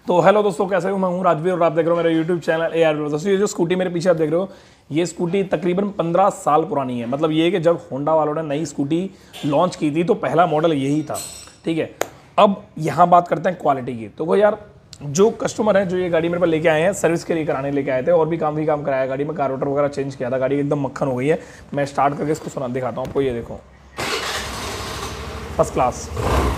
तो हेलो दोस्तों, कैसे हो? मैं हूं राजवीर और आप देख रहे हो मेरा यूट्यूब चैनल AR व्लॉग्स। दोस्तों ये जो स्कूटी मेरे पीछे आप देख रहे हो, ये स्कूटी तकरीबन 15 साल पुरानी है। मतलब ये कि जब होंडा वालों ने नई स्कूटी लॉन्च की थी तो पहला मॉडल यही था, ठीक है। अब यहाँ बात करते हैं क्वालिटी की। तो वो यार जो कस्टमर है जो ये गाड़ी मेरे पास लेके आए हैं, सर्विस के लिए कराने लेके आए थे और भी काम कराया गाड़ी में, कार्बोरेटर वगैरह चेंज किया था, गाड़ी एकदम मक्खन हो गई है। मैं स्टार्ट करके इसको सुना दिखाता हूँ आपको, ये देखो फर्स्ट क्लास।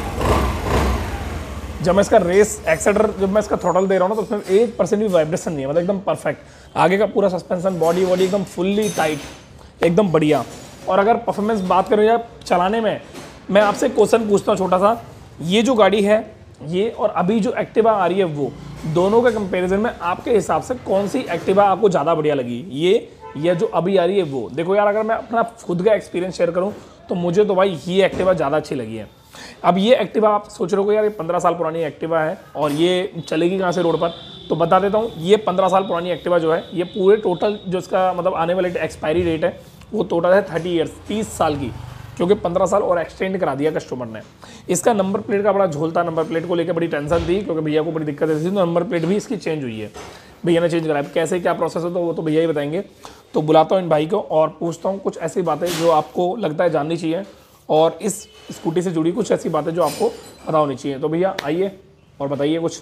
जब मैं इसका रेस एक्सेलरेटर, जब मैं इसका थ्रॉटल दे रहा हूँ ना, तो उसमें 1% भी वाइब्रेशन नहीं है। मतलब एकदम परफेक्ट। आगे का पूरा सस्पेंशन, बॉडी एकदम फुल्ली टाइट, एकदम बढ़िया। और अगर परफॉर्मेंस बात करें या चलाने में, मैं आपसे क्वेश्चन पूछता हूँ छोटा सा। ये जो गाड़ी है ये और अभी जो एक्टिवा आ रही है, वो दोनों के कंपेरिजन में आपके हिसाब से कौन सी एक्टिवा आपको ज़्यादा बढ़िया लगी? ये जो अभी आ रही है वो? देखो यार, अगर मैं अपना खुद का एक्सपीरियंस शेयर करूँ तो मुझे तो भाई ये एक्टिवा ज़्यादा अच्छी लगी है। अब ये एक्टिवा आप सोच रहे हो यार, ये 15 साल पुरानी एक्टिवा है और ये चलेगी कहाँ से रोड पर? तो बता देता हूँ, ये 15 साल पुरानी एक्टिवा जो है, ये पूरे टोटल जो इसका मतलब आने वाले एक्सपायरी डेट है वो टोटल है 30 ईयर्स, 30 साल की, क्योंकि 15 साल और एक्सटेंड करा दिया कस्टमर ने। इसका नंबर प्लेट का बड़ा झोल था, नंबर प्लेट को लेकर बड़ी टेंशन थी क्योंकि भैया को बड़ी दिक्कत थी। तो नंबर प्लेट भी इसकी चेंज हुई है, भैया ने चेंज कराया। कैसे क्या प्रोसेस है तो वो तो भैया ही बताएंगे। तो बुलाता हूँ इन भाई को और पूछता हूँ कुछ ऐसी बातें जो आपको लगता है जाननी चाहिए और इस स्कूटी से जुड़ी कुछ ऐसी बातें जो आपको पता होनी चाहिए। तो भैया आइए और बताइए कुछ।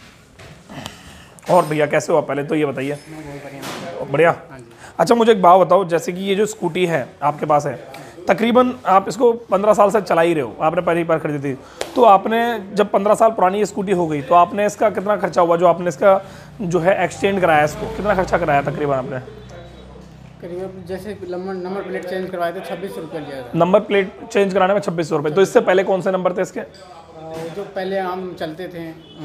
और भैया कैसे हो आप? पहले तो ये बताइए। बढ़िया। अच्छा मुझे एक बात बताओ, जैसे कि ये जो स्कूटी है आपके पास है, तकरीबन आप इसको 15 साल से चला ही रहे हो, आपने पहली बार खरीदी थी। तो आपने जब 15 साल पुरानी ये स्कूटी हो गई तो आपने इसका कितना खर्चा हुआ? जो आपने इसका जो है एक्सचेंज कराया, इसको कितना खर्चा कराया तकरीबन आपने? करीब जैसे नंबर प्लेट चेंज करवाए थे 26 रुपये लिया था। नंबर प्लेट चेंज कराने में 26 रुपये। तो इससे पहले कौन से नंबर थे इसके? जो पहले हम चलते थे,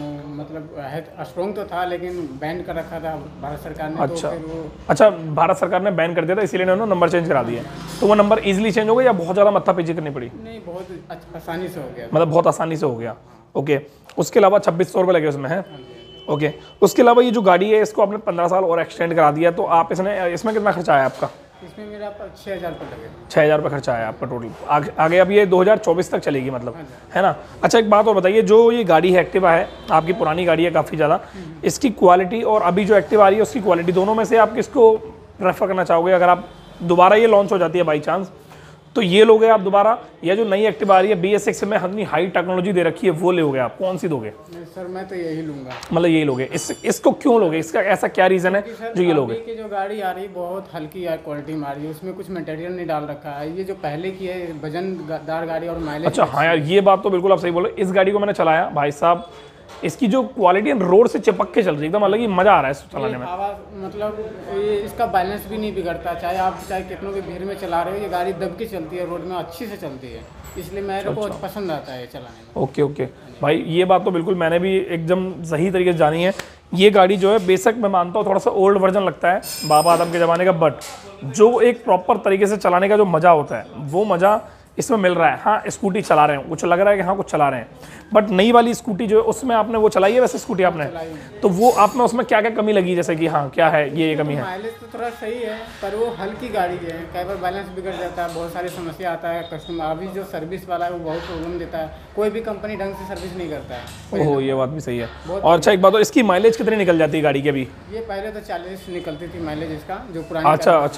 मतलब स्ट्रॉन्ग तो था लेकिन बैन कर रखा था भारत सरकार ने। अच्छा, तो फिर वो अच्छा भारत सरकार ने बैन कर दिया था, इसीलिए उन्होंने नंबर चेंज करा दिए। तो वो नंबर इजीली चेंज हो गया या बहुत ज़्यादा मत्था पीछी करनी पड़ी? नहीं, बहुत आसानी से हो गया। मतलब बहुत आसानी से हो गया। ओके, उसके अलावा 2600 रुपये लगे उसमें, है? ओके, उसके अलावा ये जो गाड़ी है इसको आपने 15 साल और एक्सटेंड करा दिया, तो आप इसमें कितना खर्चा आया आपका? इसमें मेरा 6000 रुपये लगे। 6000 रुपये खर्चा आया आपका टोटल। आगे अब ये 2024 तक चलेगी मतलब, है ना? अच्छा एक बात और बताइए, जो ये गाड़ी है एक्टिवा है, आपकी पुरानी गाड़ी है काफ़ी ज़्यादा, इसकी क्वालिटी और अभी जो एक्टिवा आ रही है उसकी क्वालिटी, दोनों में से आप किसको प्रेफर करना चाहोगे? अगर आप दोबारा ये लॉन्च हो जाती है बाई चांस, तो ये लोगे आप दोबारा, या जो नई एक्टिवा आ रही है BS6 में इतनी हाई टेक्नोलॉजी दे रखी है वो लोगे आप? कौन सी दोगे? नहीं सर, मैं तो यही लूँगा। मतलब यही लोगे? इसको क्यों लोगे? इसका ऐसा क्या रीज़न है जो ये लोगे? की जो गाड़ी आ रही है बहुत हल्की क्वालिटी में आ रही है, उसमें कुछ मटेरियल नहीं डाल रखा है। ये जो पहले की है वजनदार गाड़ी और माइलेज। अच्छा हाँ यार, ये बात तो बिल्कुल आप सही बोले। इस गाड़ी को मैंने चलाया भाई साहब, इसकी जो क्वालिटी रोड से चिपक के चल रही है एकदम अलग ही मजा आ रहा है इसको चलाने में। आवाज़ मतलब ये इसका बैलेंस भी नहीं बिगड़ता, चाहे कितनों की भीड़ में चला रहे हो, ये गाड़ी दब के चलती है, रोड में अच्छी से चलती है, इसलिए मेरे को पसंद आता है चलाने में। ओके भाई, ये बात तो बिल्कुल मैंने भी एकदम सही तरीके से जानी है। ये गाड़ी जो है, बेशक मैं मानता हूँ थोड़ा सा ओल्ड वर्जन लगता है बाबा आदम के ज़माने का, बट जो एक प्रॉपर तरीके से चलाने का जो मज़ा होता है वो मज़ा इसमें मिल रहा है। हाँ, स्कूटी चला रहे हो, कुछ लग रहा है कि हाँ कुछ चला रहे हैं, बट नई वाली स्कूटी जो है उसमें आपने वो चलाई है वैसे स्कूटी आपने, तो वो आप में उसमें क्या क्या कमी लगी? जैसे कि हाँ क्या है ये कमी है? माइलेज तो थोड़ा सही है पर वो हल्की गाड़ी है, कई बार बैलेंस बिगड़ जाता है, बहुत सारी समस्या आता है कस्टमर। अभी जो सर्विस वाला है वो बहुत प्रॉब्लम देता है, कोई भी कंपनी ढंग से सर्विस नहीं करता है। ओह, ये बात भी सही है। और अच्छा एक बात, इसकी माइलेज कितनी निकल जाती है गाड़ी की अभी? ये पहले तो 40 निकलती थी माइलेज इसका, जो पुरानी।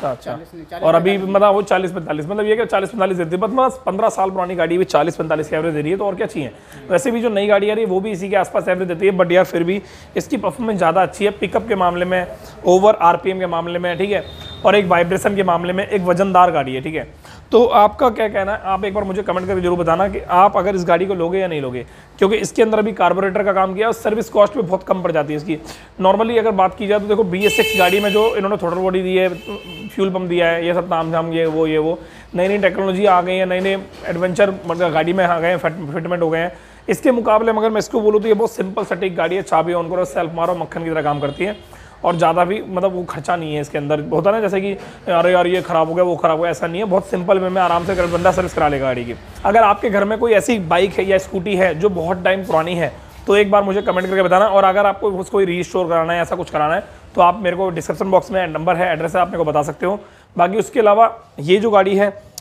अच्छा। और अभी मतलब वो 40-45, मतलब ये क्या 40-45 देती है? मतलब 15 साल पुरानी गाड़ी भी 40-45 की एवरेज दे रही है, तो और क्या चाहिए? वैसे भी जो नई गाड़ी आ रही है वो भी इसी के आसपास एवरेज देती है, बट यार फिर भी इसकी परफॉर्मेंस ज़्यादा अच्छी है, पिकअप के मामले में, ओवर RPM के मामले में, ठीक है, और एक वाइब्रेशन के मामले में, एक वजनदार गाड़ी है, ठीक है। तो आपका क्या कहना है? आप एक बार मुझे कमेंट करके जरूर बताना कि आप अगर इस गाड़ी को लोगे या नहीं लोगे, क्योंकि इसके अंदर अभी कार्बोरेटर का काम किया और सर्विस कॉस्ट भी बहुत कम पड़ जाती है इसकी। नॉर्मली अगर बात की जाए तो देखो BS6 गाड़ी में जो इन्होंने थ्रॉटल बॉडी दी है, फ्यूल पम्प दिया है, ये सब ताम झाम, ये वो नई टेक्नोलॉजी आ गई है, नए एडवेंचर मतलब गाड़ी में आ गए हैं, फिटमेंट हो गए हैं। इसके मुकाबले अगर मैं इसको बोलूँ तो ये बहुत सिंपल सटीक गाड़ी है, चाबी ऑन करो, सेल्फ मारो, मक्खन की तरह काम करती है और ज़्यादा भी मतलब वो खर्चा नहीं है इसके अंदर। होता ना जैसे कि अरे यार ये ख़राब हो गया वो ख़राब हो गया, ऐसा नहीं है, बहुत सिंपल में आराम से बंदा सर्विस करा लेगा गाड़ी की। अगर आपके घर में कोई ऐसी बाइक है या स्कूटी है जो बहुत टाइम पुरानी है तो एक बार मुझे कमेंट करके बताना, और अगर आपको उसको रीस्टोर कराना है, ऐसा कुछ कराना है, तो आप मेरे को डिस्क्रिप्शन बॉक्स में नंबर है, एड्रेस है, आप मेरे को बता सकते हो। बाकी उसके अलावा ये जो गाड़ी है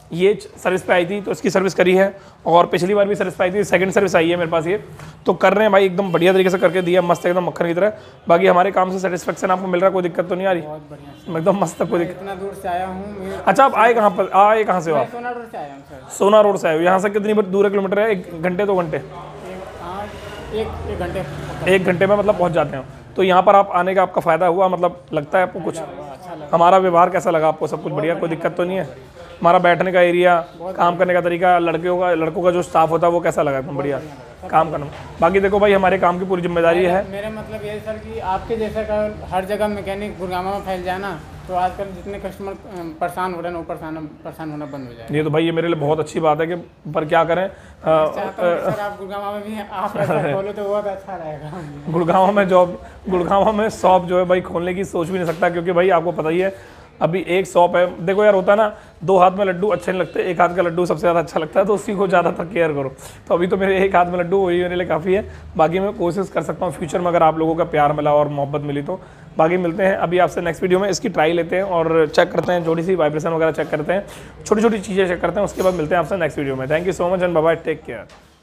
ये सर्विस पे आई थी तो इसकी सर्विस करी है, और पिछली बार भी सर्विस पे आई थी, सेकंड सर्विस आई है मेरे पास ये। तो कर रहे हैं भाई, एकदम बढ़िया तरीके से करके दिया, मस्त एकदम मक्खन की तरह। बाकी हमारे काम से सेटिस्फेक्शन आपको मिल रहा है, कोई दिक्कत तो नहीं आ रही? बहुत बढ़िया। एकदम मस्त, कोई दिक्कत। इतना दूर से आया हूँ। अच्छा, आप आए कहाँ पर, आए कहाँ से हो आप? सोना रोड से आया हूँ सर। सोना रोड से आए हो। यहाँ से कितनी दूर है, किलोमीटर है? 1 घंटे 2 घंटे? एक घंटे। 1 घंटे में मतलब पहुँच जाते हैं। तो यहाँ पर आप आने का आपका फ़ायदा हुआ, मतलब लगता है आपको कुछ? हमारा व्यवहार कैसा लगा आपको? सब कुछ बढ़िया, कोई दिक्कत तो नहीं है? हमारा बैठने का एरिया, काम करने का तरीका, लड़कों का जो स्टाफ होता है वो कैसा लगा? एकदम बढ़िया काम करना। बाकी देखो भाई, हमारे काम की पूरी जिम्मेदारी है। मेरा मतलब ये सर कि आपके जैसा का हर जगह मैकेनिक गुड़गांव में फैल जाए ना, तो आजकल जितने कस्टमर परेशान हो रहे हैं वो परेशान होना बंद हो जाए। ये तो भाई ये मेरे लिए बहुत अच्छी बात है कि पर क्या करें, सर आप गुड़गांव में भी आप ऐसा खोलो तो बहुत अच्छा रहेगा। गुड़गांव में शॉप जो है भाई खोलने की सोच भी नहीं सकता, क्योंकि भाई आपको पता ही है अभी एक शॉप है। देखो यार, होता है ना, 2 हाथ में लड्डू अच्छे नहीं लगते, एक हाथ का लड्डू सबसे ज़्यादा अच्छा लगता है, तो उसी को ज़्यादातर केयर करो। तो अभी तो मेरे एक हाथ में लड्डू, वही मेरे लिए काफ़ी है। बाकी मैं कोशिश कर सकता हूँ फ्यूचर में, अगर आप लोगों का प्यार मिला और मोहब्बत मिली तो। बाकी मिलते हैं अभी आपसे नेक्स्ट वीडियो में। इसकी ट्राई लेते हैं और चेक करते हैं, थोड़ी सी वाइब्रेशन वगैरह चेक करते हैं, छोटी छोटी चीज़ें चेक करते हैं, उसके बाद मिलते हैं आपसे नेक्स्ट वीडियो में। Thank you so much and bye bye, take care.